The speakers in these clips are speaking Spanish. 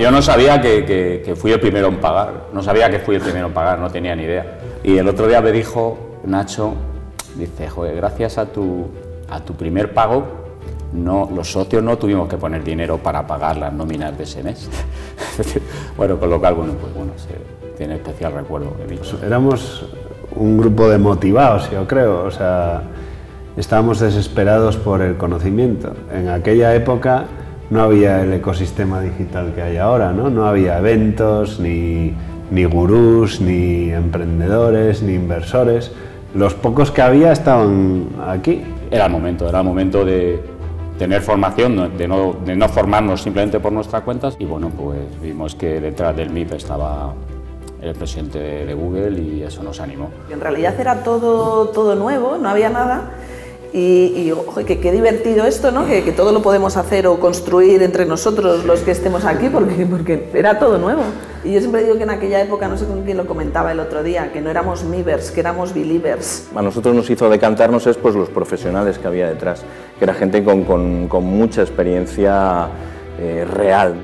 Yo no sabía que fui el primero en pagar, no tenía ni idea. Y el otro día me dijo Nacho, dice, joder, gracias a tu primer pago, los socios no tuvimos que poner dinero para pagar las nóminas de ese mes. Bueno, con lo cual, tiene especial recuerdo de mí. Éramos un grupo de motivados, yo creo, o sea, estábamos desesperados por el conocimiento. En aquella época no había el ecosistema digital que hay ahora, ¿no? No había eventos, ni gurús, ni emprendedores, ni inversores. Los pocos que había estaban aquí. Era el momento de tener formación, de no formarnos simplemente por nuestras cuentas, y bueno, pues vimos que detrás del MIP estaba el presidente de Google y eso nos animó. En realidad era todo nuevo, no había nada. Y ojo, qué divertido esto, ¿no? Que todo lo podemos hacer o construir entre nosotros los que estemos aquí, porque era todo nuevo. Y yo siempre digo que en aquella época, no sé con quién lo comentaba el otro día, que no éramos Mivers, que éramos Believers. A nosotros nos hizo decantarnos pues los profesionales que había detrás, que era gente con mucha experiencia real.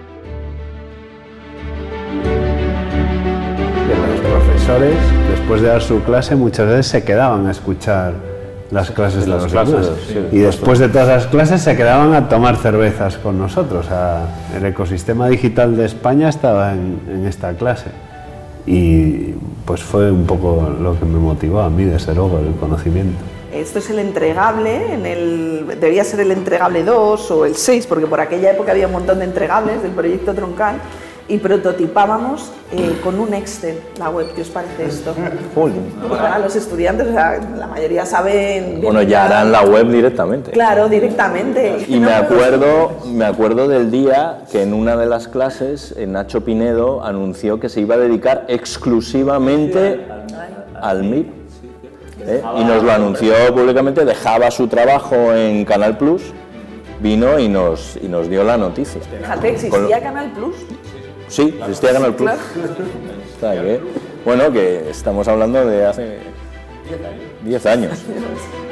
Los profesores, después de dar su clase, muchas veces se quedaban a escuchar las clases de los demás. Y después de todas las clases se quedaban a tomar cervezas con nosotros. O sea, el ecosistema digital de España estaba en esta clase. Y pues fue un poco lo que me motivó a mí, desde luego, el conocimiento. Esto es el entregable, debía ser el entregable 2 o el 6, porque por aquella época había un montón de entregables del proyecto Troncal, y prototipábamos con un Excel la web. ¿Qué os parece esto? Para los estudiantes, o sea, la mayoría saben... Bueno, ya harán la web directamente. Claro, directamente. Y me acuerdo del día que en una de las clases Nacho Pinedo anunció que se iba a dedicar exclusivamente al MIP. Y nos lo anunció públicamente, dejaba su trabajo en Canal Plus, vino y nos dio la noticia. Fíjate, ¿existía Canal Plus? Sí, existía Canal Plus. Claro. Está bien. Bueno, que estamos hablando de hace 10 años.